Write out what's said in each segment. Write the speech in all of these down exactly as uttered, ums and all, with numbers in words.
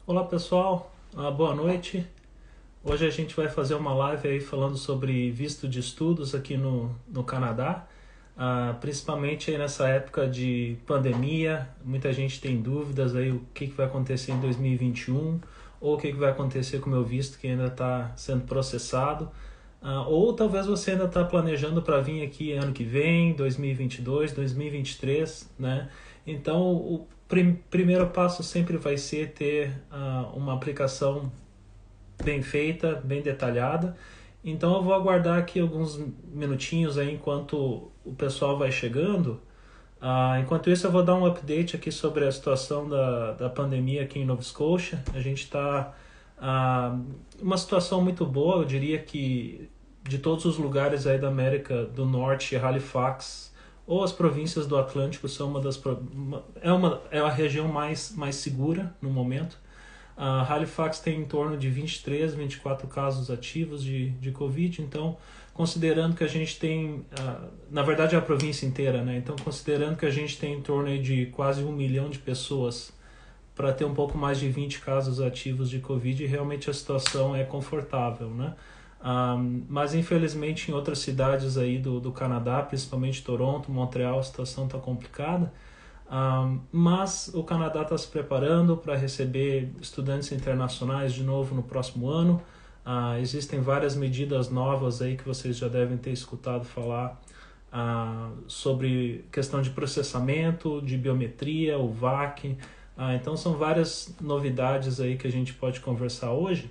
Olá pessoal, ah, boa noite. Hoje a gente vai fazer uma live aí falando sobre visto de estudos aqui no, no Canadá, ah, principalmente aí nessa época de pandemia. Muita gente tem dúvidas aí o que, que vai acontecer em dois mil e vinte e um ou o que, que vai acontecer com o meu visto que ainda está sendo processado. Ah, ou talvez você ainda está planejando para vir aqui ano que vem, dois mil e vinte e dois, dois mil e vinte e três, né? Então, o prim primeiro passo sempre vai ser ter uh, uma aplicação bem feita, bem detalhada. Então, eu vou aguardar aqui alguns minutinhos aí enquanto o pessoal vai chegando. Uh, enquanto isso, eu vou dar um update aqui sobre a situação da, da pandemia aqui em Nova Scotia. A gente está uh, uma situação muito boa, eu diria que de todos os lugares aí da América do Norte, Halifax ou as províncias do Atlântico são uma das é uma é a região mais mais segura no momento. Uh, Halifax tem em torno de vinte e três, vinte e quatro casos ativos de, de Covid, então considerando que a gente tem, uh, na verdade é a província inteira, né? Então considerando que a gente tem em torno aí de quase um milhão de pessoas para ter um pouco mais de vinte casos ativos de Covid, realmente a situação é confortável, né? Um, mas infelizmente em outras cidades aí do, do Canadá, principalmente Toronto, Montreal, a situação está complicada. Um, mas o Canadá está se preparando para receber estudantes internacionais de novo no próximo ano. Uh, existem várias medidas novas aí que vocês já devem ter escutado falar uh, sobre questão de processamento, de biometria, o V A C. Uh, então são várias novidades aí que a gente pode conversar hoje.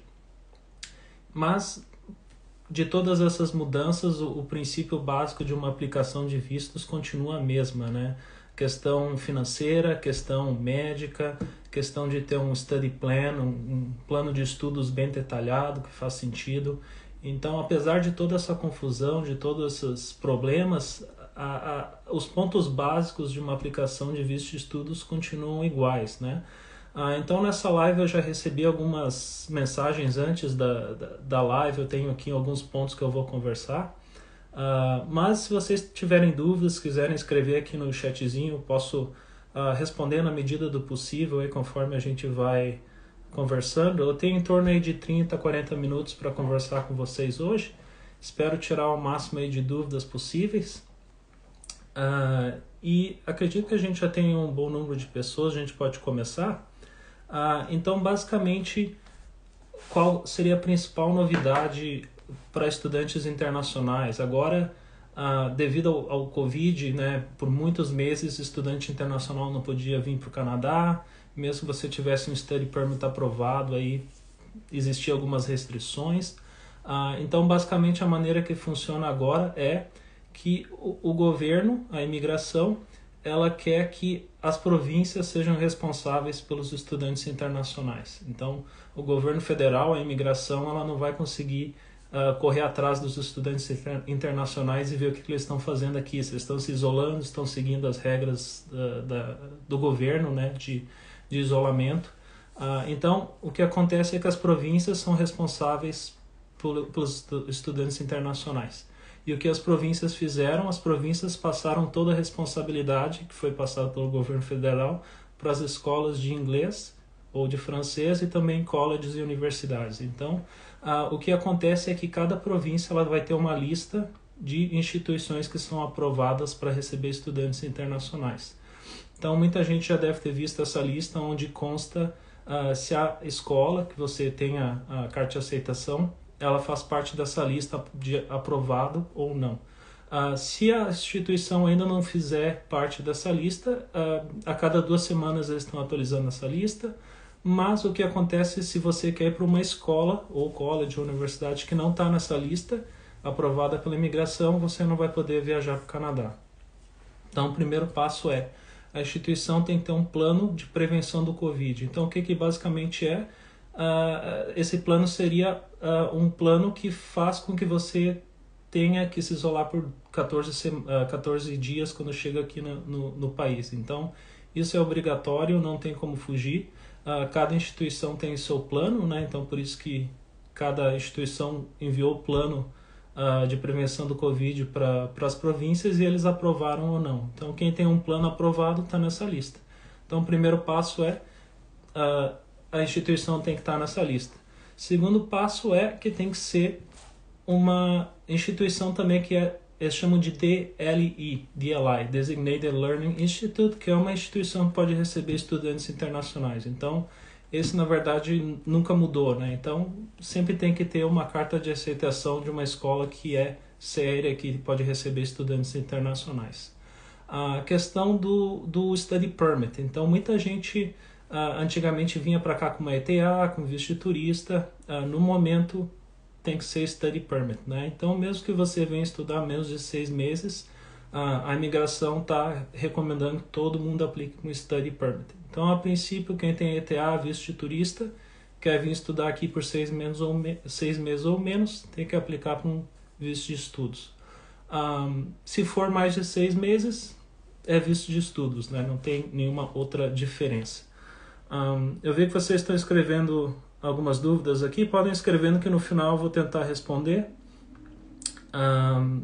Mas de todas essas mudanças, o, o princípio básico de uma aplicação de vistos continua a mesma, né? Questão financeira, questão médica, questão de ter um study plan, um, um plano de estudos bem detalhado, que faz sentido. Então, apesar de toda essa confusão, de todos esses problemas, a, a, os pontos básicos de uma aplicação de visto de estudos continuam iguais, né? Ah, então nessa live eu já recebi algumas mensagens antes da, da, da live, eu tenho aqui alguns pontos que eu vou conversar. Uh, mas se vocês tiverem dúvidas, quiserem escrever aqui no chatzinho, eu posso uh, responder na medida do possível aí, conforme a gente vai conversando. Eu tenho em torno aí de trinta, quarenta minutos para conversar com vocês hoje. Espero tirar o máximo aí de dúvidas possíveis. Uh, e acredito que a gente já tem um bom número de pessoas, a gente pode começar. Uh, então, basicamente, qual seria a principal novidade para estudantes internacionais? Agora, uh, devido ao, ao Covid, né, por muitos meses, estudante internacional não podia vir para o Canadá, mesmo que você tivesse um study permit aprovado, aí existiam algumas restrições. Uh, então, basicamente, a maneira que funciona agora é que o, o governo, a imigração, ela quer que as províncias sejam responsáveis pelos estudantes internacionais. Então, o governo federal, a imigração, ela não vai conseguir uh, correr atrás dos estudantes internacionais e ver o que, que eles estão fazendo aqui. Se eles estão se isolando, estão seguindo as regras da, da, do governo, né, de, de isolamento. Uh, então, o que acontece é que as províncias são responsáveis por, pelos estudantes internacionais. E o que as províncias fizeram? As províncias passaram toda a responsabilidade que foi passada pelo governo federal para as escolas de inglês ou de francês e também colleges e universidades. Então, ah, o que acontece é que cada província ela vai ter uma lista de instituições que são aprovadas para receber estudantes internacionais. Então, muita gente já deve ter visto essa lista onde consta ah, se a escola que você tenha a carta de aceitação ela faz parte dessa lista de aprovado ou não. Uh, se a instituição ainda não fizer parte dessa lista, uh, a cada duas semanas eles estão atualizando essa lista, mas o que acontece se você quer ir para uma escola ou college ou universidade que não está nessa lista, aprovada pela imigração, você não vai poder viajar para o Canadá. Então o primeiro passo é, a instituição tem que ter um plano de prevenção do Covid. Então o que, que basicamente é? Uh, esse plano seria uh, um plano que faz com que você tenha que se isolar por catorze, uh, catorze dias quando chega aqui no, no, no país. Então, isso é obrigatório, não tem como fugir. Uh, cada instituição tem seu plano, né? Então por isso que cada instituição enviou o plano uh, de prevenção do Covid para as províncias e eles aprovaram ou não. Então quem tem um plano aprovado está nessa lista. Então o primeiro passo é... Uh, a instituição tem que estar nessa lista. Segundo passo é que tem que ser uma instituição também que é, eles chamam de D L I, D L I, Designated Learning Institute, que é uma instituição que pode receber estudantes internacionais. Então, esse na verdade nunca mudou, né? Então, sempre tem que ter uma carta de aceitação de uma escola que é séria, que pode receber estudantes internacionais. A questão do, do Study Permit. Então, muita gente uh, antigamente vinha para cá com uma E T A, com visto de turista. Uh, no momento, tem que ser Study Permit, né? Então, mesmo que você venha estudar menos de seis meses, uh, a imigração está recomendando que todo mundo aplique com Study Permit. Então, a princípio, quem tem E T A, visto de turista, quer vir estudar aqui por seis meses ou, me seis meses ou menos, tem que aplicar para um visto de estudos. Um, se for mais de seis meses, é visto de estudos, né? Não tem nenhuma outra diferença. Um, eu vi que vocês estão escrevendo algumas dúvidas aqui, podem escrevendo que no final eu vou tentar responder. Um,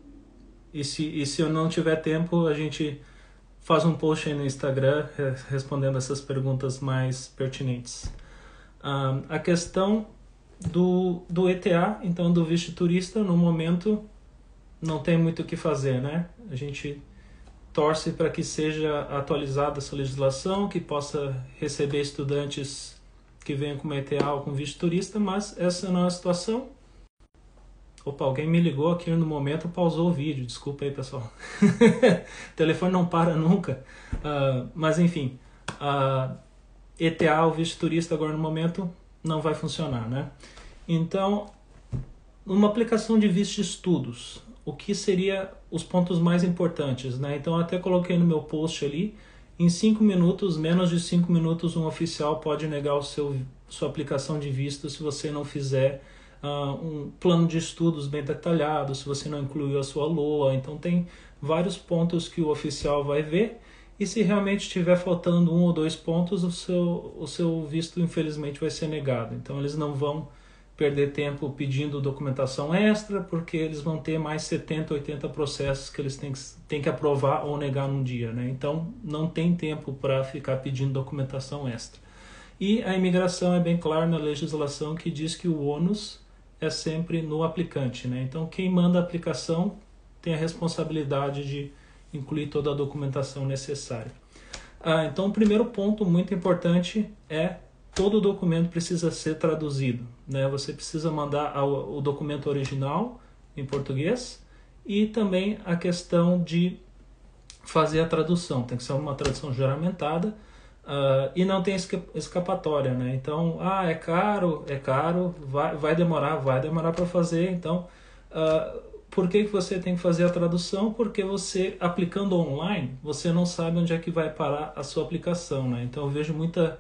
e, se, e se eu não tiver tempo, a gente faz um post aí no Instagram respondendo essas perguntas mais pertinentes. Um, a questão do, do E T A, então do visto de turista, no momento não tem muito o que fazer, né? A gente torce para que seja atualizada essa legislação, que possa receber estudantes que venham com uma E T A ou com visto de turista, mas essa não é a situação. Opa, alguém me ligou aqui no momento, pausou o vídeo, desculpa aí, pessoal. O telefone não para nunca. Uh, mas enfim, uh, E T A ou visto de turista agora no momento não vai funcionar, né? Então, uma aplicação de visto de estudos, o que seria os pontos mais importantes, né? Então, eu até coloquei no meu post ali, em cinco minutos, menos de cinco minutos, um oficial pode negar o seu, sua aplicação de visto se você não fizer uh, um plano de estudos bem detalhado, se você não incluiu a sua L O A. Então, tem vários pontos que o oficial vai ver, e se realmente estiver faltando um ou dois pontos, o seu, o seu visto, infelizmente, vai ser negado. Então, eles não vão perder tempo pedindo documentação extra, porque eles vão ter mais setenta, oitenta processos que eles têm que, têm que aprovar ou negar num dia, né? Então, não tem tempo para ficar pedindo documentação extra. E a imigração é bem clara na legislação que diz que o ônus é sempre no aplicante, né? Então, quem manda a aplicação tem a responsabilidade de incluir toda a documentação necessária. Ah, então, o primeiro ponto muito importante é todo o documento precisa ser traduzido, né? Você precisa mandar o documento original em português e também a questão de fazer a tradução. Tem que ser uma tradução juramentada uh, e não tem escapatória, né? Então, ah, é caro, é caro, vai, vai demorar, vai demorar para fazer. Então, uh, por que que você tem que fazer a tradução? Porque você, aplicando online, você não sabe onde é que vai parar a sua aplicação, né? Então, eu vejo muita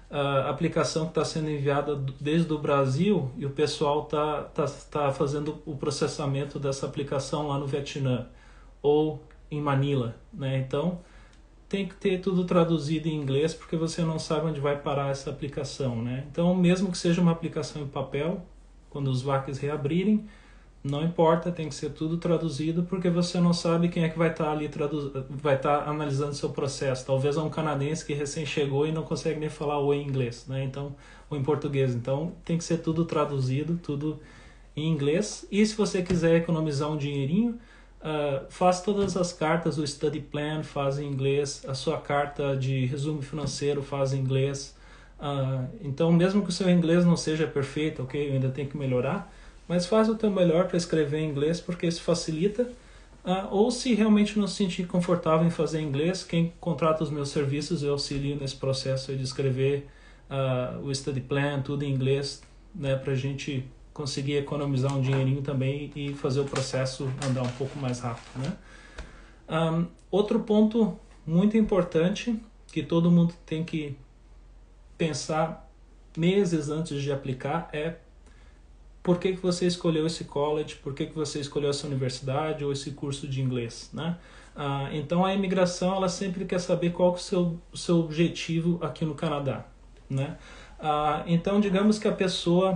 a aplicação que está sendo enviada desde o Brasil e o pessoal está tá, tá fazendo o processamento dessa aplicação lá no Vietnã ou em Manila, né? Então, tem que ter tudo traduzido em inglês porque você não sabe onde vai parar essa aplicação, né? Então, mesmo que seja uma aplicação em papel, quando os V A Cs reabrirem, não importa, tem que ser tudo traduzido porque você não sabe quem é que vai estar ali vai estar analisando seu processo. Talvez é um canadense que recém chegou e não consegue nem falar oi em inglês, né? Então, ou em português. Então, tem que ser tudo traduzido, tudo em inglês. E se você quiser economizar um dinheirinho, uh, faz todas as cartas, o study plan faz em inglês, a sua carta de resumo financeiro faz em inglês. Uh, então, mesmo que o seu inglês não seja perfeito, ok, eu ainda tenho que melhorar, mas faz o teu melhor para escrever em inglês, porque isso facilita. Uh, ou se realmente não se sentir confortável em fazer em inglês, quem contrata os meus serviços, eu auxilio nesse processo de escrever uh, o study plan, tudo em inglês, né, para a gente conseguir economizar um dinheirinho também e fazer o processo andar um pouco mais rápido, né? Um, outro ponto muito importante que todo mundo tem que pensar meses antes de aplicar é por que que você escolheu esse college, por que que você escolheu essa universidade ou esse curso de inglês, né? Ah, então a imigração ela sempre quer saber qual que é o seu, o seu objetivo aqui no Canadá, né? Ah, então digamos que a pessoa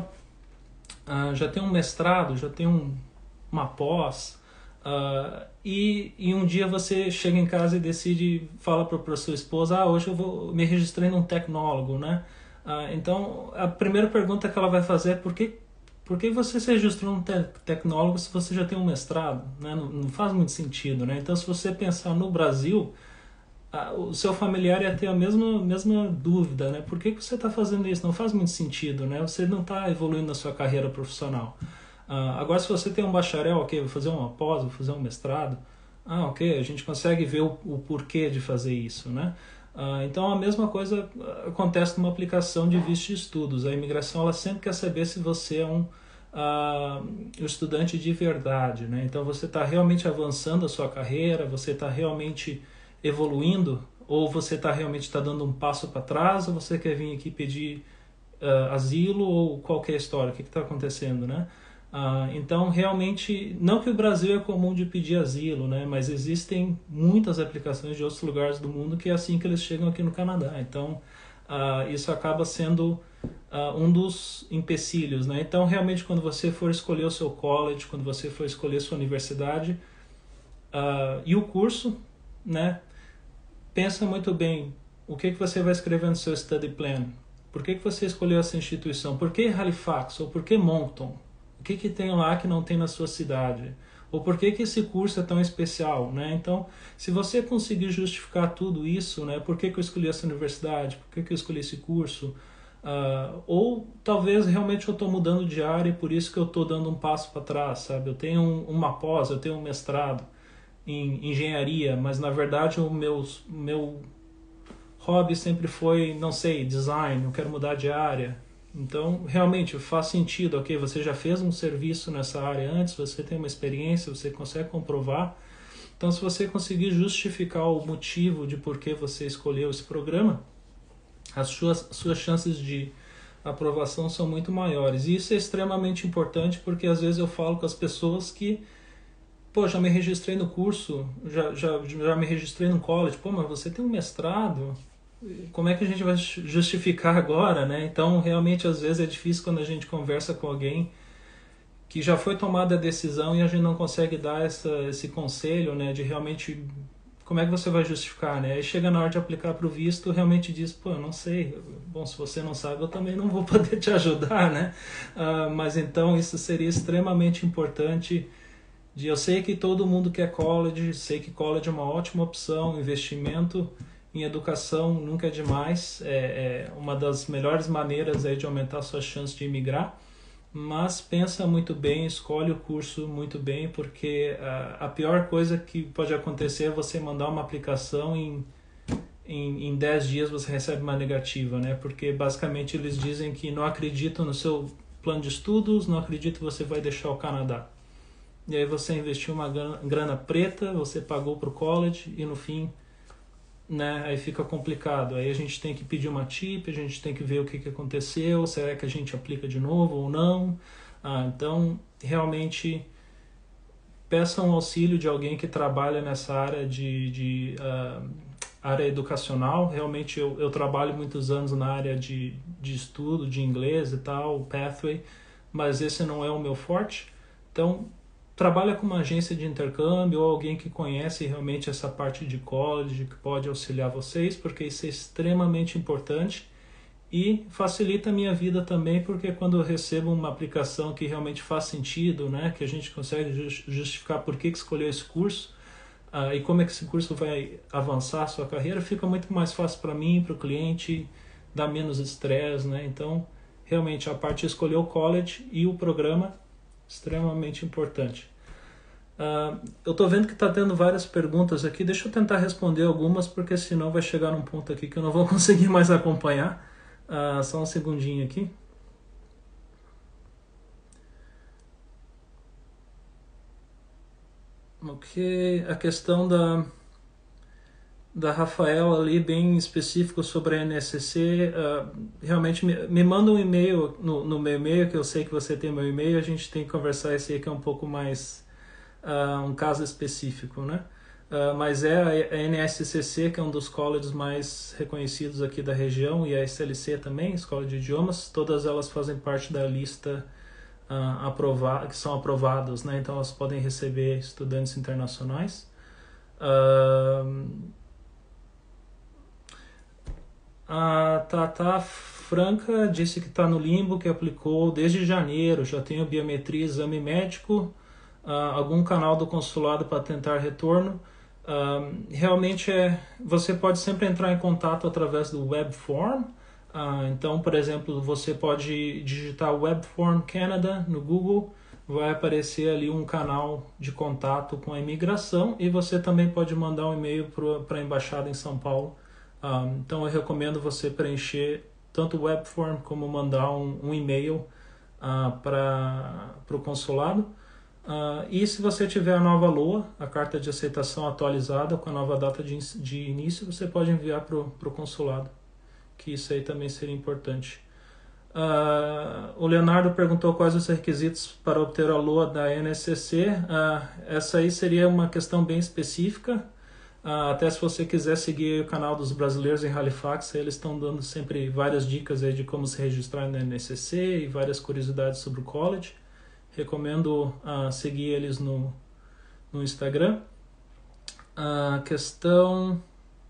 ah, já tem um mestrado, já tem um, uma pós, ah, e, e um dia você chega em casa e decide, fala para a sua esposa, ah, hoje eu vou me registrei num tecnólogo, né? Uh, então, a primeira pergunta que ela vai fazer é por que, por que você se registrou um te tecnólogo se você já tem um mestrado? Né? Não, não faz muito sentido, né? Então, se você pensar no Brasil, uh, o seu familiar ia ter a mesma, mesma dúvida, né? Por que, que você está fazendo isso? Não faz muito sentido, né? Você não está evoluindo na sua carreira profissional. Uh, agora, se você tem um bacharel, ok, vou fazer uma pós, vou fazer um mestrado, ah, ok, a gente consegue ver o, o porquê de fazer isso, né? Uh, então, a mesma coisa acontece numa aplicação de visto de estudos. A imigração ela sempre quer saber se você é um, uh, um estudante de verdade, né? Então, você está realmente avançando a sua carreira, você está realmente evoluindo, ou você está realmente está dando um passo para trás, ou você quer vir aqui pedir uh, asilo, ou qualquer história, o que está acontecendo, né? Uh, então, realmente, não que o Brasil é comum de pedir asilo, né, mas existem muitas aplicações de outros lugares do mundo que é assim que eles chegam aqui no Canadá. Então, uh, isso acaba sendo uh, um dos empecilhos, né? Então, realmente, quando você for escolher o seu college, quando você for escolher sua universidade uh, e o curso, né, pensa muito bem o que, que você vai escrever no seu study plan. Por que, que você escolheu essa instituição? Por que Halifax ou por que Moncton? O que, que tem lá que não tem na sua cidade? Ou por que, que esse curso é tão especial? Né? Então, se você conseguir justificar tudo isso, né? Por que, que eu escolhi essa universidade? Por que, que eu escolhi esse curso? Uh, ou talvez realmente eu estou mudando de área e por isso que eu estou dando um passo para trás, sabe? Eu tenho um, uma pós, eu tenho um mestrado em engenharia, mas na verdade o meu, meu hobby sempre foi, não sei, design, eu quero mudar de área. Então, realmente faz sentido, ok? Você já fez um serviço nessa área antes, você tem uma experiência, você consegue comprovar. Então, se você conseguir justificar o motivo de por que você escolheu esse programa, as suas, suas chances de aprovação são muito maiores. E isso é extremamente importante porque às vezes eu falo com as pessoas que, pô, já me registrei no curso, já, já, já me registrei no college, pô, mas você tem um mestrado, como é que a gente vai justificar agora, né? Então, realmente, às vezes é difícil quando a gente conversa com alguém que já foi tomada a decisão e a gente não consegue dar essa, esse conselho, né? De realmente, como é que você vai justificar, né? Aí chega na hora de aplicar para o visto, realmente diz, pô, eu não sei. Bom, se você não sabe, eu também não vou poder te ajudar, né? Uh, mas então, isso seria extremamente importante. De, eu sei que todo mundo quer college, sei que college é uma ótima opção, investimento em educação nunca é demais, é, é uma das melhores maneiras aí de aumentar suas chances de imigrar, mas pensa muito bem, escolhe o curso muito bem, porque a, a pior coisa que pode acontecer é você mandar uma aplicação em, em, em dez dias você recebe uma negativa, né? Porque basicamente eles dizem que não acreditam no seu plano de estudos, não acreditam que você vai deixar o Canadá. E aí você investiu uma grana, grana preta, você pagou para o college e no fim, né, aí fica complicado. Aí a gente tem que pedir uma tip, a gente tem que ver o que, que aconteceu, será que a gente aplica de novo ou não. Ah, então, realmente, peça um auxílio de alguém que trabalha nessa área de, de uh, área educacional. Realmente, eu, eu trabalho muitos anos na área de, de estudo, de inglês e tal, Pathway, mas esse não é o meu forte. Então, trabalha com uma agência de intercâmbio ou alguém que conhece realmente essa parte de college, que pode auxiliar vocês, porque isso é extremamente importante e facilita a minha vida também, porque quando eu recebo uma aplicação que realmente faz sentido, né, que a gente consegue justificar por que, que escolheu esse curso uh, e como é que esse curso vai avançar a sua carreira, fica muito mais fácil para mim, para o cliente, dá menos estresse, né? Então, realmente, a parte de escolher o college e o programa extremamente importante. Uh, eu estou vendo que está tendo várias perguntas aqui. Deixa eu tentar responder algumas, porque senão vai chegar num ponto aqui que eu não vou conseguir mais acompanhar. Uh, só um segundinho aqui. Ok, a questão da, da Rafaela ali, bem específico sobre a N S C, uh, realmente me, me manda um e-mail no, no meu e-mail, que eu sei que você tem meu e-mail, a gente tem que conversar esse aí que é um pouco mais uh, um caso específico, né? Uh, mas é a, a N S C C, que é um dos colleges mais reconhecidos aqui da região, e a S L C também, Escola de Idiomas, todas elas fazem parte da lista uh, aprova que são aprovadas, né? Então elas podem receber estudantes internacionais. Uh, a Tata Franca disse que está no limbo, que aplicou desde janeiro, já tem a biometria, exame médico, uh, algum canal do consulado para tentar retorno. Uh, realmente é, você pode sempre entrar em contato através do Webform. Uh, então, por exemplo, você pode digitar Webform Canada no Google, vai aparecer ali um canal de contato com a imigração e você também pode mandar um e-mail para a embaixada em São Paulo. Uh, então, eu recomendo você preencher tanto o Webform como mandar um, um e-mail uh, para o consulado. Uh, e se você tiver a nova L O A, a carta de aceitação atualizada com a nova data de, de início, você pode enviar para o consulado, que isso aí também seria importante. Uh, o Leonardo perguntou quais os requisitos para obter a L O A da N S C. Uh, essa aí seria uma questão bem específica. Uh, até se você quiser seguir o canal dos brasileiros em Halifax, eles estão dando sempre várias dicas aí de como se registrar na N S C e várias curiosidades sobre o college. Recomendo uh, seguir eles no, no Instagram. A uh, questão...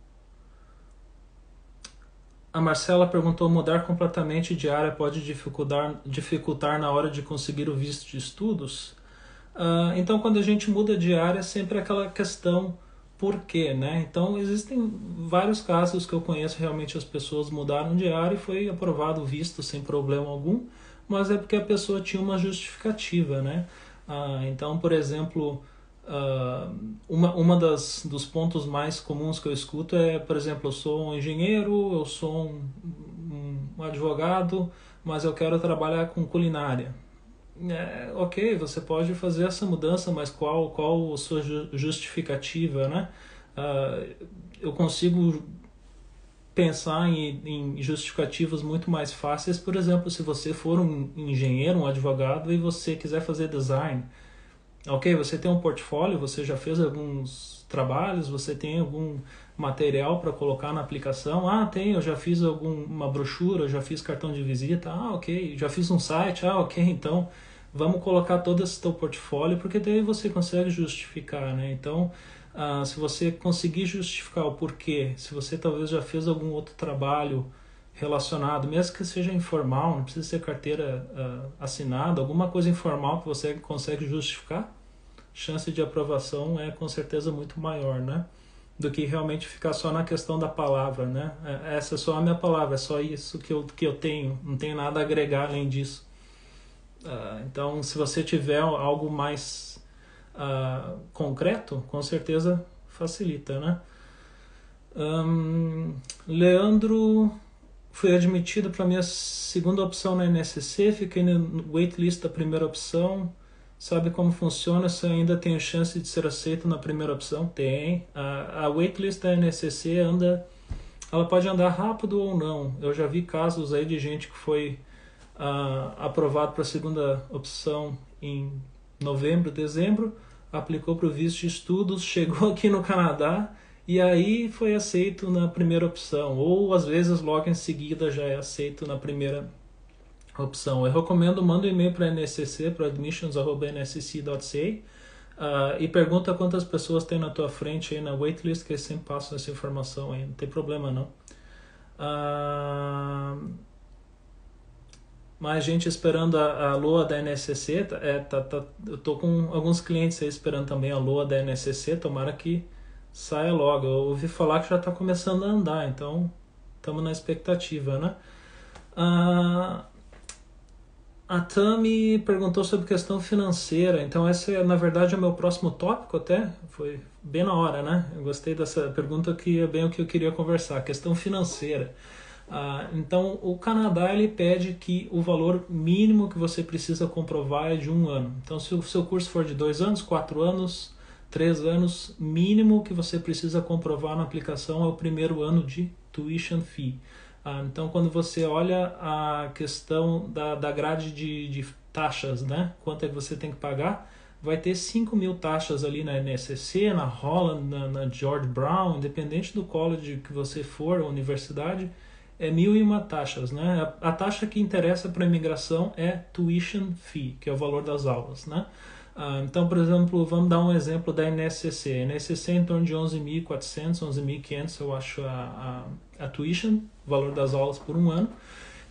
A Marcela perguntou, mudar completamente de área pode dificultar, dificultar na hora de conseguir o visto de estudos? Uh, então, quando a gente muda de área, sempre é aquela questão por quê, né? Então, existem vários casos que eu conheço, realmente as pessoas mudaram de área e foi aprovado o visto sem problema algum, mas é porque a pessoa tinha uma justificativa, né? Uh, então, por exemplo, uh, uma, uma das, dos pontos mais comuns que eu escuto é, por exemplo, eu sou um engenheiro, eu sou um, um advogado, mas eu quero trabalhar com culinária. É, ok, você pode fazer essa mudança, mas qual, qual a sua justificativa, né? Uh, eu consigo pensar em, em justificativas muito mais fáceis, por exemplo, se você for um engenheiro, um advogado e você quiser fazer design. Ok, você tem um portfólio, você já fez alguns trabalhos, você tem algum material para colocar na aplicação. Ah, tem, eu já fiz alguma brochura, eu já fiz cartão de visita. Ah, ok, já fiz um site. Ah, ok, então vamos colocar todo esse teu portfólio, porque daí você consegue justificar, né? Então, ah, se você conseguir justificar o porquê, se você talvez já fez algum outro trabalho relacionado, mesmo que seja informal, não precisa ser carteira uh, assinada, alguma coisa informal que você consegue justificar, chance de aprovação é com certeza muito maior, né? Do que realmente ficar só na questão da palavra, né? Essa é só a minha palavra, é só isso que eu, que eu tenho, não tenho nada a agregar além disso. Uh, então, se você tiver algo mais uh, concreto, com certeza facilita, né? Um, Leandro... Fui admitido para a minha segunda opção na N S C, fiquei no waitlist da primeira opção. Sabe como funciona? Se eu ainda tenho chance de ser aceito na primeira opção? Tem. A, a waitlist da N S C anda, ela pode andar rápido ou não. Eu já vi casos aí de gente que foi uh, aprovado para a segunda opção em novembro, dezembro, aplicou para o visto de estudos, chegou aqui no Canadá e aí foi aceito na primeira opção, ou às vezes logo em seguida já é aceito na primeira opção. Eu recomendo, manda um e-mail para a N S C, para admissions arroba n s c ponto c a uh, e pergunta quantas pessoas tem na tua frente aí na waitlist, que eles sempre passam essa informação aí, não tem problema não. Uh, mais gente esperando a, a L O A da N S C, é, tá, tá, eu tô com alguns clientes aí esperando também a L O A da N S C, tomara que saia logo. Eu ouvi falar que já está começando a andar, então estamos na expectativa, né? Ah, a Tami perguntou sobre questão financeira, então esse é, na verdade, é o meu próximo tópico até, foi bem na hora, né? Eu gostei dessa pergunta, que é bem o que eu queria conversar, questão financeira. Ah, então, o Canadá ele pede que o valor mínimo que você precisa comprovar é de um ano. Então, se o seu curso for de dois anos, quatro anos... Três anos, mínimo que você precisa comprovar na aplicação é o primeiro ano de tuition fee. Ah, então, quando você olha a questão da, da grade de, de taxas, né? Quanto é que você tem que pagar, vai ter cinco mil taxas ali na N S C, na Holland, na, na George Brown, independente do college que você for, a universidade, é mil e uma taxas, né? A, a taxa que interessa para a imigração é tuition fee, que é o valor das aulas, né? Ah, então, por exemplo, vamos dar um exemplo da N S C. A N S C é em torno de onze mil e quatrocentos, onze mil e quinhentos, eu acho, a, a, a tuition, o valor das aulas por um ano.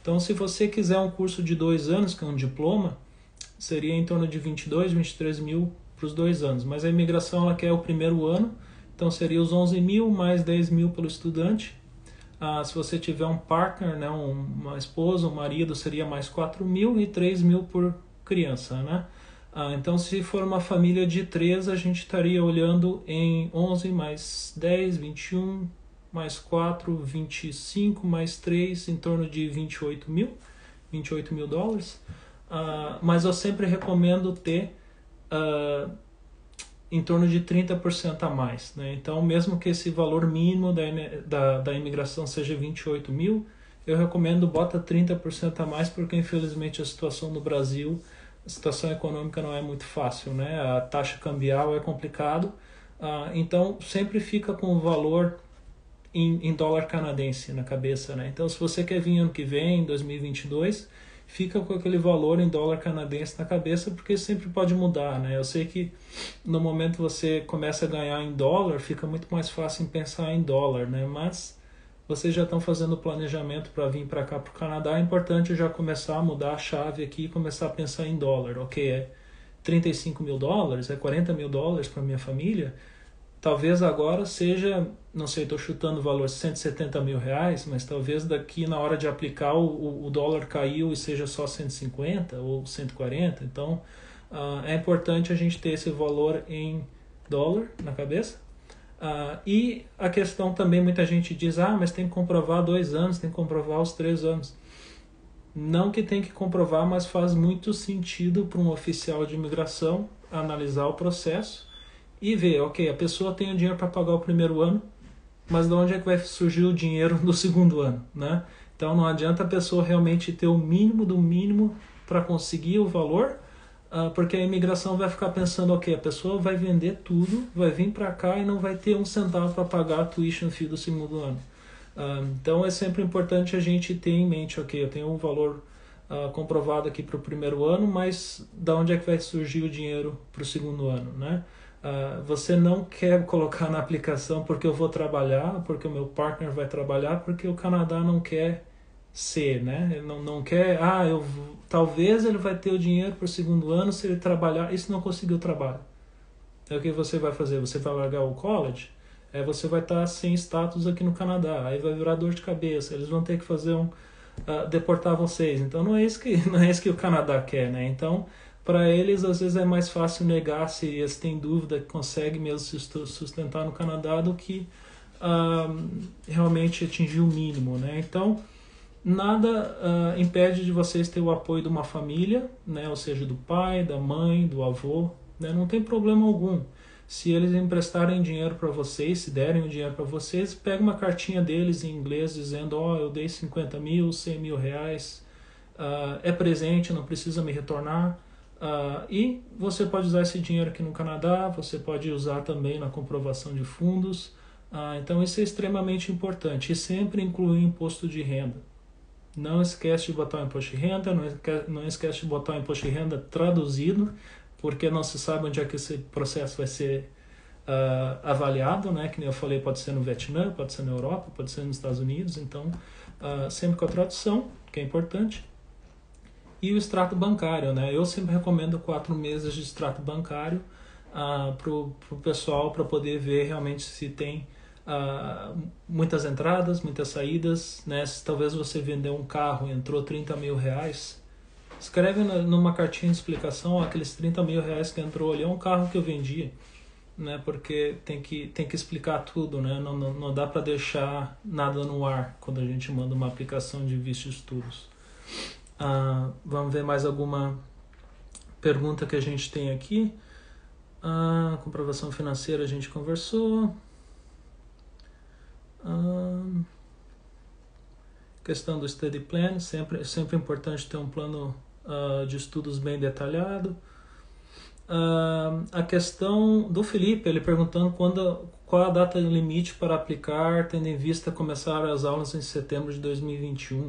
Então, se você quiser um curso de dois anos, que é um diploma, seria em torno de vinte e dois, vinte e três mil para os dois anos. Mas a imigração ela quer o primeiro ano, então seria os onze mil mais dez mil pelo estudante. Ah, se você tiver um partner, né, um, uma esposa, um marido, seria mais quatro mil e três mil por criança, né? Ah, então, se for uma família de três, a gente estaria olhando em onze mais dez, vinte e um, mais quatro, vinte e cinco, mais três, em torno de vinte e oito mil, vinte e oito mil dólares. Uh, mas eu sempre recomendo ter uh, em torno de trinta por cento a mais, né? Então, mesmo que esse valor mínimo da, da, da imigração seja vinte e oito mil, eu recomendo bota trinta por cento a mais, porque infelizmente a situação no Brasil, a situação econômica não é muito fácil, né? A taxa cambial é complicado, uh, então sempre fica com o valor em, em dólar canadense na cabeça, né? Então, se você quer vir ano que vem, em dois mil e vinte e dois, fica com aquele valor em dólar canadense na cabeça, porque sempre pode mudar, né? Eu sei que no momento você começa a ganhar em dólar, fica muito mais fácil em pensar em dólar, né? Mas vocês já estão fazendo planejamento para vir para cá, para o Canadá, é importante já começar a mudar a chave aqui e começar a pensar em dólar. Ok, é trinta e cinco mil dólares, é quarenta mil dólares para minha família. Talvez agora seja, não sei, estou chutando o valor cento e setenta mil reais, mas talvez daqui na hora de aplicar o, o dólar caiu e seja só cento e cinquenta ou cento e quarenta. Então uh, é importante a gente ter esse valor em dólar na cabeça. Uh, e a questão também, muita gente diz, ah, mas tem que comprovar dois anos, tem que comprovar os três anos. Não que tem que comprovar, mas faz muito sentido para um oficial de imigração analisar o processo e ver, ok, a pessoa tem o dinheiro para pagar o primeiro ano, mas de onde é que vai surgir o dinheiro no segundo ano, né? Então não adianta a pessoa realmente ter o mínimo do mínimo para conseguir o valor, uh, porque a imigração vai ficar pensando, ok, a pessoa vai vender tudo, vai vir para cá e não vai ter um centavo para pagar a tuition fee do segundo ano. Uh, então é sempre importante a gente ter em mente, ok, eu tenho um valor uh, comprovado aqui para o primeiro ano, mas de onde é que vai surgir o dinheiro para o segundo ano, né? Uh, você não quer colocar na aplicação porque eu vou trabalhar, porque o meu partner vai trabalhar, porque o Canadá não quer ser, né? Ele não, não quer, ah, eu, talvez ele vai ter o dinheiro para o segundo ano se ele trabalhar, e se não conseguir o trabalho. Então o que você vai fazer? Você vai largar o college? É, você vai estar sem status aqui no Canadá, aí vai virar dor de cabeça, eles vão ter que fazer um, uh, deportar vocês. Então não é isso que, não é isso que o Canadá quer, né? Então, para eles, às vezes é mais fácil negar se eles têm dúvida que consegue mesmo se sustentar no Canadá do que uh, realmente atingir o mínimo, né? Então, nada uh, impede de vocês ter o apoio de uma família, né? Ou seja, do pai, da mãe, do avô, né? Não tem problema algum. Se eles emprestarem dinheiro para vocês, se derem o dinheiro para vocês, pega uma cartinha deles em inglês dizendo, ó, oh, eu dei cinquenta mil, cem mil reais, uh, é presente, não precisa me retornar. Uh, e você pode usar esse dinheiro aqui no Canadá, você pode usar também na comprovação de fundos. Uh, então isso é extremamente importante. E sempre incluir imposto de renda. Não esquece de botar o imposto de renda, não esquece, não esquece de botar o imposto de renda traduzido, porque não se sabe onde é que esse processo vai ser uh, avaliado, né? Que nem eu falei, pode ser no Vietnã, pode ser na Europa, pode ser nos Estados Unidos. Então, uh, sempre com a tradução, que é importante. E o extrato bancário, né? Eu sempre recomendo quatro meses de extrato bancário uh, para o pessoal, para poder ver realmente se tem uh, muitas entradas, muitas saídas, né? Se talvez você vendeu um carro e entrou trinta mil reais, escreve numa cartinha de explicação, ó, aqueles trinta mil reais que entrou ali é um carro que eu vendi, né? Porque tem que, tem que explicar tudo, né? Não, não, não dá para deixar nada no ar quando a gente manda uma aplicação de visto de estudos. Uh, vamos ver mais alguma pergunta que a gente tem aqui. Uh, comprovação financeira a gente conversou. Uh, questão do study plan, sempre, sempre é importante ter um plano uh, de estudos bem detalhado. Uh, a questão do Felipe, ele perguntando quando, qual a data limite para aplicar, tendo em vista começar as aulas em setembro de dois mil e vinte e um.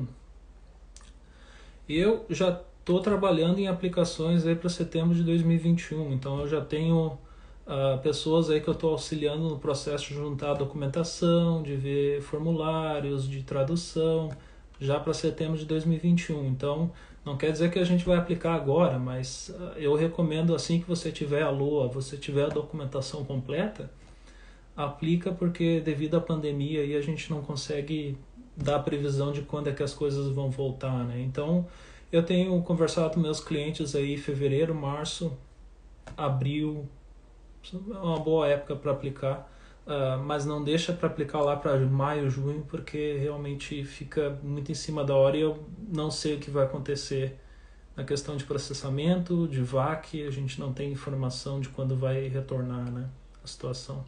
Eu já estou trabalhando em aplicações aí para setembro de dois mil e vinte e um, então eu já tenho uh, pessoas aí que eu estou auxiliando no processo de juntar documentação, de ver formulários, de tradução, já para setembro de dois mil e vinte e um. Então, não quer dizer que a gente vai aplicar agora, mas uh, eu recomendo, assim que você tiver a L O A, você tiver a documentação completa, aplica, porque devido à pandemia aí a gente não consegue dar previsão de quando é que as coisas vão voltar, né? Então, eu tenho conversado com meus clientes aí em fevereiro, março, abril, é uma boa época para aplicar, uh, mas não deixa para aplicar lá para maio, junho, porque realmente fica muito em cima da hora e eu não sei o que vai acontecer na questão de processamento, de V A C, a gente não tem informação de quando vai retornar, né, a situação.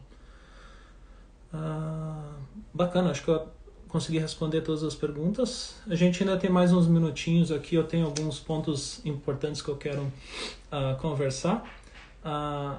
Uh, bacana, acho que eu consegui responder todas as perguntas. A gente ainda tem mais uns minutinhos aqui, eu tenho alguns pontos importantes que eu quero uh, conversar. Uh,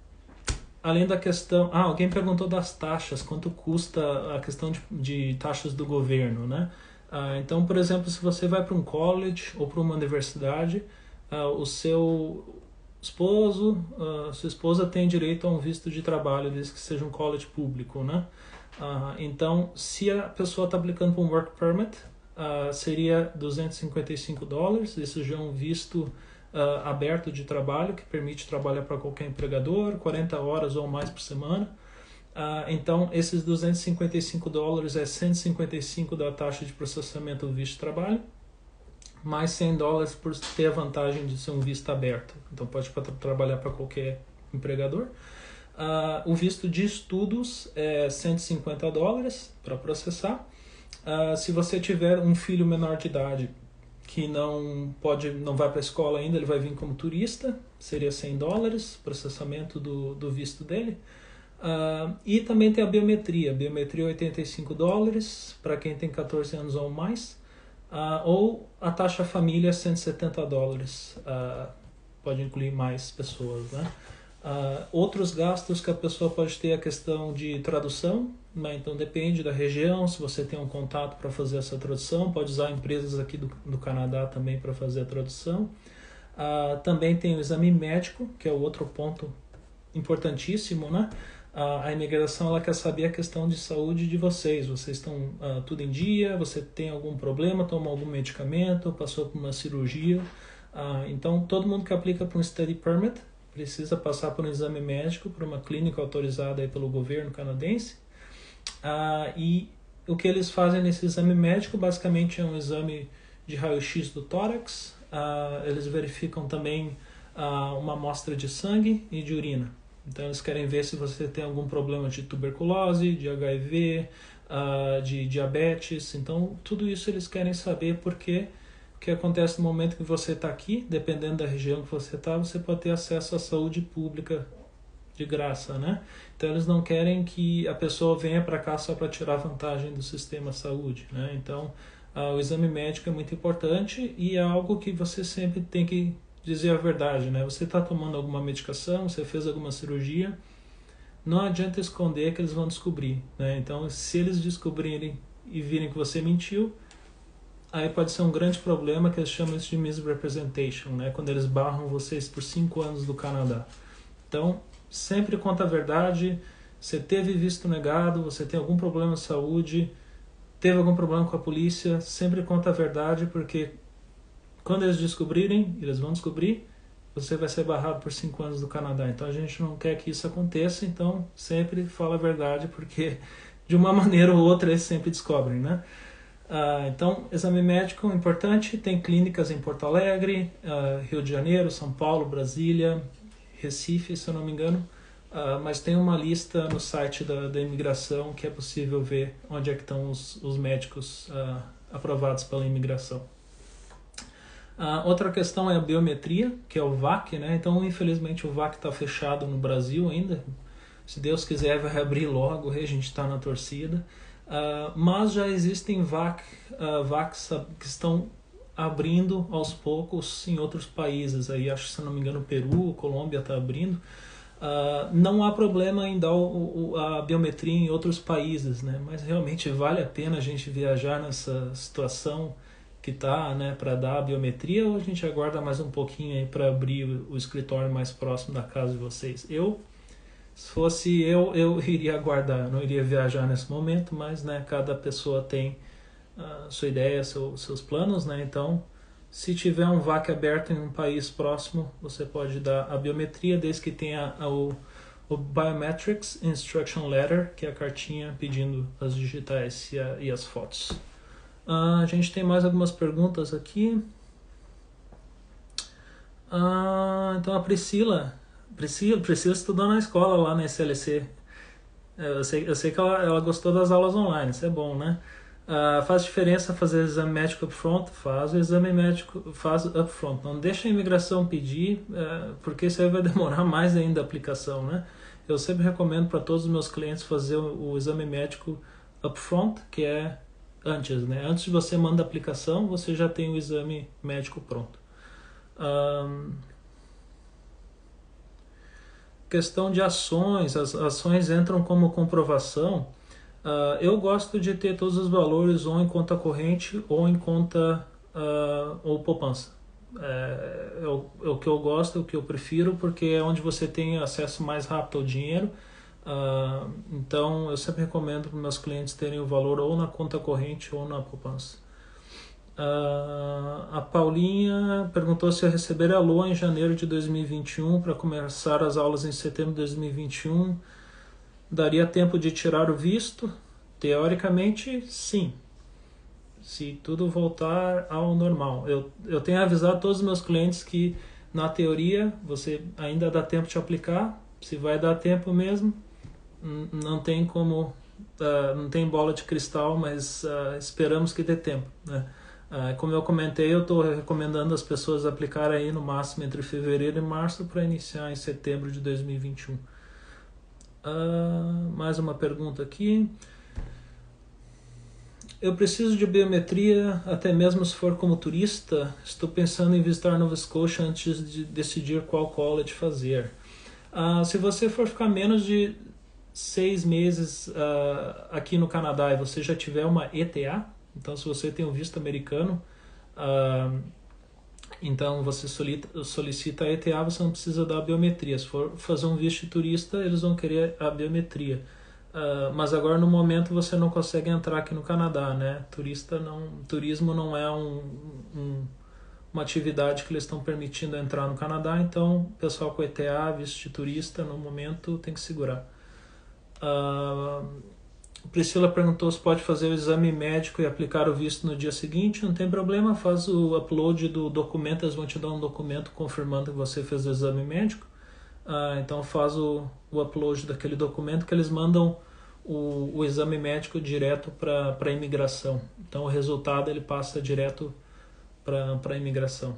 além da questão... Ah, alguém perguntou das taxas, quanto custa a questão de, de taxas do governo, né? Uh, então, por exemplo, se você vai para um college ou para uma universidade, uh, o seu esposo, uh, sua esposa tem direito a um visto de trabalho, desde que seja um college público, né? Uh, então, se a pessoa está aplicando para um work permit, uh, seria duzentos e cinquenta e cinco dólares, isso já é um visto uh, aberto de trabalho, que permite trabalhar para qualquer empregador, quarenta horas ou mais por semana. Uh, então, esses duzentos e cinquenta e cinco dólares é cento e cinquenta e cinco da taxa de processamento do visto de trabalho, mais cem dólares por ter a vantagem de ser um visto aberto. Então, pode tra trabalhar para qualquer empregador. Uh, o visto de estudos é cento e cinquenta dólares para processar. Uh, se você tiver um filho menor de idade que não pode, não vai para a escola ainda, ele vai vir como turista, seria cem dólares, processamento do, do visto dele. Uh, e também tem a biometria, biometria oitenta e cinco dólares para quem tem catorze anos ou mais, uh, ou a taxa família cento e setenta dólares, uh, pode incluir mais pessoas, né? Uh, outros gastos que a pessoa pode ter é a questão de tradução, né? Então depende da região, se você tem um contato para fazer essa tradução, pode usar empresas aqui do, do Canadá também para fazer a tradução. Uh, também tem o exame médico, que é o outro ponto importantíssimo, né? Uh, a imigração ela quer saber a questão de saúde de vocês, vocês estão uh, tudo em dia, você tem algum problema, toma algum medicamento, passou por uma cirurgia. Uh, então todo mundo que aplica para um study permit precisa passar por um exame médico, por uma clínica autorizada aí pelo governo canadense. Ah, e o que eles fazem nesse exame médico basicamente é um exame de raio-x do tórax. Ah, eles verificam também ah, uma amostra de sangue e de urina. Então eles querem ver se você tem algum problema de tuberculose, de H I V, ah, de diabetes. Então tudo isso eles querem saber, porque o que acontece no momento que você está aqui, dependendo da região que você está, você pode ter acesso à saúde pública de graça, né? Então eles não querem que a pessoa venha para cá só para tirar vantagem do sistema de saúde, né? Então uh, o exame médico é muito importante e é algo que você sempre tem que dizer a verdade, né? Você está tomando alguma medicação, você fez alguma cirurgia, não adianta esconder que eles vão descobrir, né? Então se eles descobrirem e virem que você mentiu, aí pode ser um grande problema, que eles chamam isso de misrepresentation, né? Quando eles barram vocês por cinco anos do Canadá. Então, sempre conta a verdade. Você teve visto negado, você tem algum problema de saúde, teve algum problema com a polícia, sempre conta a verdade, porque quando eles descobrirem, eles vão descobrir, você vai ser barrado por cinco anos do Canadá. Então a gente não quer que isso aconteça, então sempre fala a verdade, porque de uma maneira ou outra eles sempre descobrem, né? Uh, então, exame médico é importante. Tem clínicas em Porto Alegre, uh, Rio de Janeiro, São Paulo, Brasília, Recife, se eu não me engano. Uh, mas tem uma lista no site da, da imigração que é possível ver onde é que estão os, os médicos uh, aprovados pela imigração. Uh, outra questão é a biometria, que é o V A C, né? Então, infelizmente, o V A C está fechado no Brasil ainda. Se Deus quiser, vai abrir logo, a gente está na torcida. Uh, mas já existem V A C, uh, V A Cs que estão abrindo aos poucos em outros países. Aí, acho que, se não me engano, Peru, Colômbia está abrindo. Uh, não há problema em dar o, o, a biometria em outros países, né? Mas realmente vale a pena a gente viajar nessa situação que está, né, para dar a biometria, ou a gente aguarda mais um pouquinho para abrir o, o escritório mais próximo da casa de vocês? Eu... Se fosse eu, eu iria aguardar, não iria viajar nesse momento, mas, né, cada pessoa tem a sua ideia, seu, seus planos, né? Então, se tiver um V A C aberto em um país próximo, você pode dar a biometria, desde que tenha a, o, o Biometrics Instruction Letter, que é a cartinha pedindo as digitais e, a, e as fotos. Uh, a gente tem mais algumas perguntas aqui. Uh, então, a Priscila, Priscila, Priscila estudou na escola lá na S L C. Eu sei, eu sei que ela, ela gostou das aulas online, isso é bom, né? Uh, faz diferença fazer o exame médico upfront? Faz o exame médico, faz upfront. Não deixa a imigração pedir, uh, porque isso aí vai demorar mais ainda a aplicação, né? Eu sempre recomendo para todos os meus clientes fazer o, o exame médico upfront, que é antes, né? Antes de você mandar a aplicação, você já tem o exame médico pronto. Um, questão de ações, as ações entram como comprovação. Uh, eu gosto de ter todos os valores ou em conta corrente ou em conta uh, ou poupança. É, é, o, é o que eu gosto, é o que eu prefiro, porque é onde você tem acesso mais rápido ao dinheiro. Uh, então eu sempre recomendo para meus clientes terem o valor ou na conta corrente ou na poupança. Uh, a Paulinha perguntou se eu receber a LOA em janeiro de dois mil e vinte e um para começar as aulas em setembro de dois mil e vinte e um. Daria tempo de tirar o visto? Teoricamente, sim. Se tudo voltar ao normal. Eu, eu tenho avisado todos os meus clientes que, na teoria, você ainda dá tempo de aplicar. Se vai dar tempo mesmo, não tem como, uh, não tem bola de cristal, mas uh, esperamos que dê tempo, né? Uh, como eu comentei, eu estou recomendando as pessoas aplicarem aí no máximo entre fevereiro e março para iniciar em setembro de dois mil e vinte e um. Uh, mais uma pergunta aqui. Eu preciso de biometria até mesmo se for como turista. Estou pensando em visitar Nova Scotia antes de decidir qual college fazer. Uh, se você for ficar menos de seis meses uh, aqui no Canadá e você já tiver uma E T A, então se você tem um visto americano, uh, então você solicita a E T A, você não precisa da biometria. Se for fazer um visto de turista, eles vão querer a biometria. Uh, mas agora no momento você não consegue entrar aqui no Canadá, né? Turista não, turismo não é um, um, uma atividade que eles estão permitindo entrar no Canadá, então o pessoal com E T A, visto de turista, no momento tem que segurar. Uh, Priscila perguntou se pode fazer o exame médico e aplicar o visto no dia seguinte. Não tem problema, faz o upload do documento, eles vão te dar um documento confirmando que você fez o exame médico. Uh, então faz o, o upload daquele documento que eles mandam o, o exame médico direto para a imigração. Então o resultado ele passa direto para a imigração.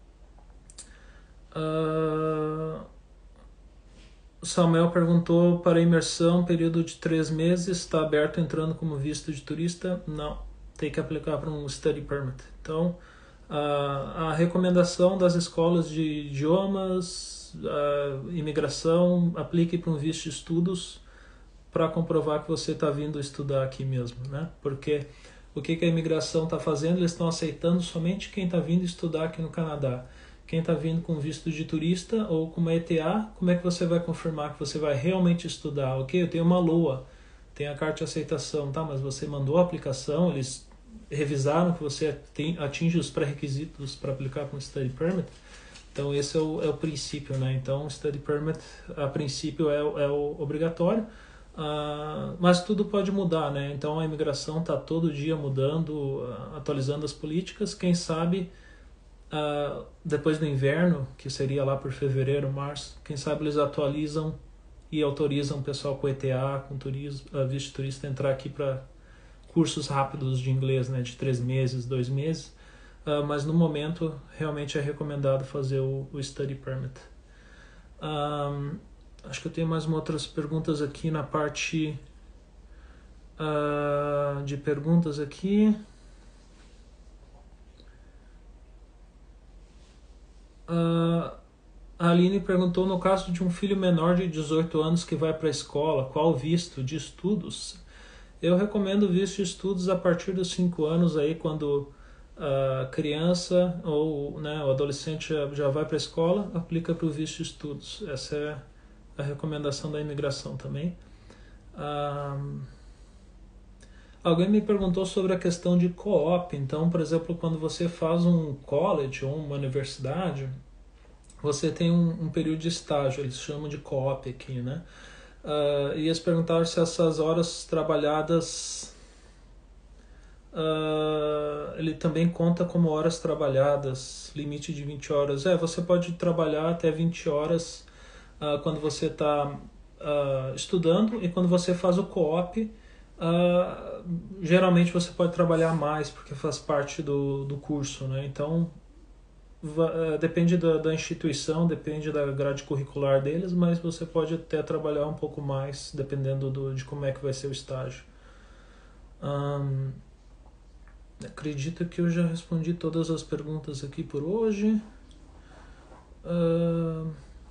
Uh, Samuel perguntou para imersão, período de três meses, está aberto entrando como visto de turista? Não, tem que aplicar para um study permit. Então, a, a recomendação das escolas de idiomas, a imigração, aplique para um visto de estudos para comprovar que você está vindo estudar aqui mesmo, né? Porque o que, que a imigração está fazendo? Eles estão aceitando somente quem está vindo estudar aqui no Canadá. Quem está vindo com visto de turista ou com uma E T A, como é que você vai confirmar que você vai realmente estudar? Ok, eu tenho uma L O A, tem a carta de aceitação, tá? Mas você mandou a aplicação, eles revisaram que você tem, atinge os pré-requisitos para aplicar para um Study Permit. Então esse é o, é o princípio, né? Então o Study Permit, a princípio, é, é o obrigatório, uh, mas tudo pode mudar, né? Então a imigração está todo dia mudando, uh, atualizando as políticas, quem sabe... Uh, depois do inverno, que seria lá por fevereiro, março, quem sabe eles atualizam e autorizam o pessoal com E T A, com turismo, uh, visto de turista, entrar aqui para cursos rápidos de inglês, né, de três meses, dois meses, uh, mas no momento realmente é recomendado fazer o, o Study Permit. Um, acho que eu tenho mais uma outras perguntas aqui na parte uh, de perguntas aqui. Uh, a Aline perguntou, no caso de um filho menor de dezoito anos que vai para a escola, qual visto de estudos? Eu recomendo visto de estudos a partir dos cinco anos, aí, quando a criança ou, né, o adolescente já, já vai para a escola, aplica para o visto de estudos. Essa é a recomendação da imigração também. Uh, Alguém me perguntou sobre a questão de co-op. Então, por exemplo, quando você faz um college ou uma universidade, você tem um, um período de estágio, eles chamam de co-op aqui, né? Uh, e eles perguntaram se essas horas trabalhadas, uh, ele também conta como horas trabalhadas, limite de vinte horas. É, você pode trabalhar até vinte horas uh, quando você está uh, estudando, e quando você faz o co-op, uh, geralmente você pode trabalhar mais, porque faz parte do, do curso, né? Então, depende da, da instituição, depende da grade curricular deles, mas você pode até trabalhar um pouco mais, dependendo do, de como é que vai ser o estágio. Hum, acredito que eu já respondi todas as perguntas aqui por hoje. Hum,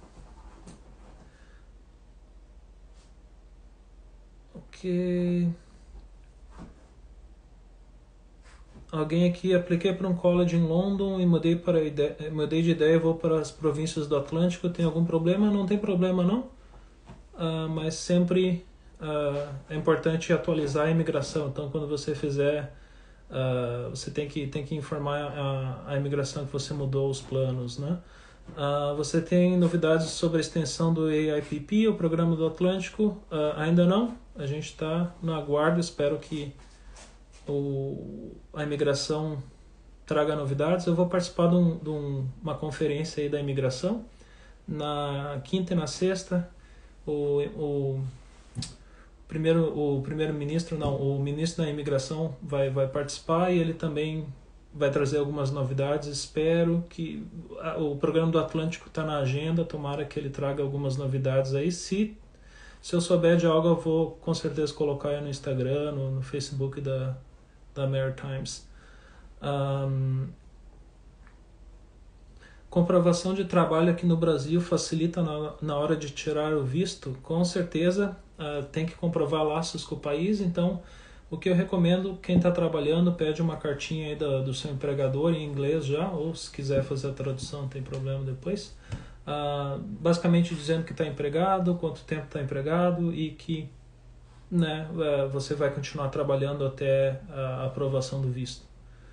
ok. Alguém aqui, apliquei para um college em London e mudei, para ideia, mudei de ideia e vou para as províncias do Atlântico. Tem algum problema? Não tem problema não, uh, mas sempre uh, é importante atualizar a imigração. Então, quando você fizer, uh, você tem que, tem que informar a, a imigração que você mudou os planos, né? Uh, você tem novidades sobre a extensão do A I P P, o Programa do Atlântico? Uh, ainda não. A gente está no aguardo, espero que O, a imigração traga novidades. Eu vou participar de, um, de um, uma conferência aí da imigração na quinta e na sexta. O, o primeiro o primeiro-ministro, não, o ministro da imigração vai, vai participar, e ele também vai trazer algumas novidades. Espero que a, o programa do Atlântico está na agenda, tomara que ele traga algumas novidades aí. Se, se eu souber de algo, eu vou com certeza colocar aí no Instagram, no, no Facebook da da Maritimes. Um, comprovação de trabalho aqui no Brasil facilita na, na hora de tirar o visto? Com certeza, uh, tem que comprovar laços com o país. Então, o que eu recomendo, quem está trabalhando, pede uma cartinha aí do, do seu empregador em inglês já, ou se quiser fazer a tradução, não tem problema depois. Uh, basicamente dizendo que está empregado, quanto tempo está empregado e que, né, você vai continuar trabalhando até a aprovação do visto.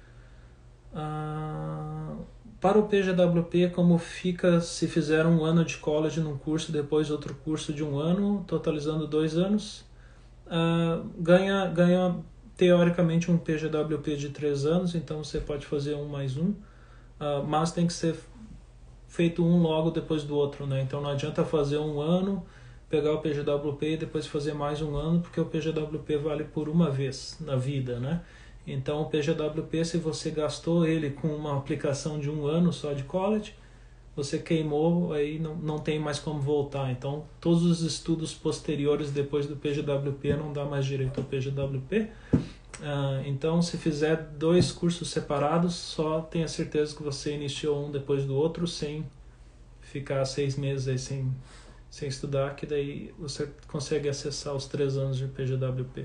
Ah, para o P G W P, como fica se fizer um ano de college num curso, depois outro curso de um ano, totalizando dois anos? Ah, ganha, ganha teoricamente um P G W P de três anos, então você pode fazer um mais um, ah, mas tem que ser feito um logo depois do outro, né? Então não adianta fazer um ano, pegar o P G W P e depois fazer mais um ano, porque o P G W P vale por uma vez na vida, né? Então o P G W P, se você gastou ele com uma aplicação de um ano só de college, você queimou, aí não, não tem mais como voltar. Então todos os estudos posteriores depois do P G W P não dá mais direito ao P G W P. Uh, então se fizer dois cursos separados, só tenha certeza que você iniciou um depois do outro, sem ficar seis meses aí sem sem estudar, que daí você consegue acessar os três anos de P G W P.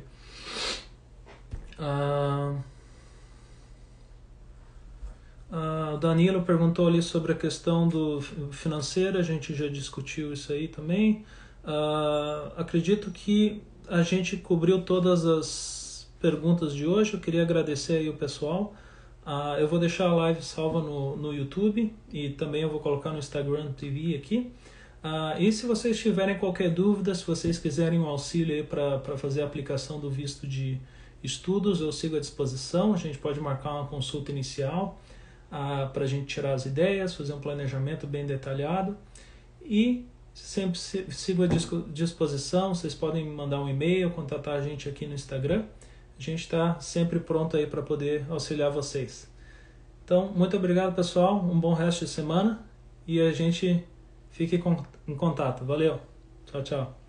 Ah, ah, Danilo perguntou ali sobre a questão do financeira, a gente já discutiu isso aí também. Ah, acredito que a gente cobriu todas as perguntas de hoje. Eu queria agradecer aí o pessoal. Ah, eu vou deixar a live salva no, no YouTube, e também eu vou colocar no Instagram T V aqui. Uh, e se vocês tiverem qualquer dúvida, se vocês quiserem um auxílio para fazer a aplicação do visto de estudos, eu sigo à disposição. A gente pode marcar uma consulta inicial uh, para a gente tirar as ideias, fazer um planejamento bem detalhado. E sempre sigo à disposição. Vocês podem me mandar um e-mail, contatar a gente aqui no Instagram. A gente está sempre pronto aí para poder auxiliar vocês. Então, muito obrigado, pessoal. Um bom resto de semana, e a gente fique em contato. Valeu. Tchau, tchau.